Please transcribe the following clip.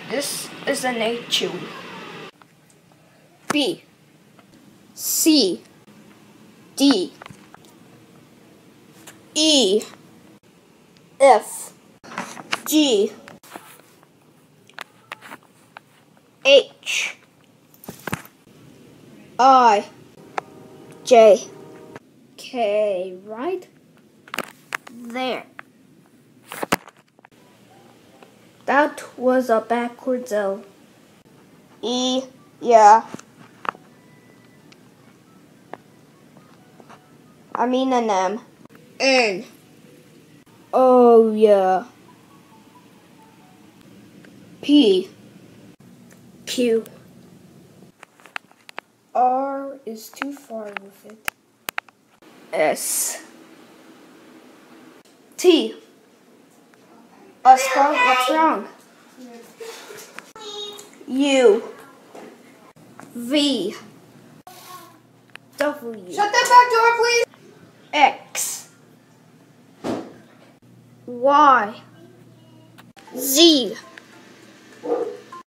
This is an A chewy. B, C, D, E, F, G, H, I, J, K, right there. That was a backwards L. E, yeah. I mean an M. N. Oh, yeah. P. Q. R is too far with it. S. T. Spell, what's wrong? U. V. W. Shut that back door, please! X. Y. Z.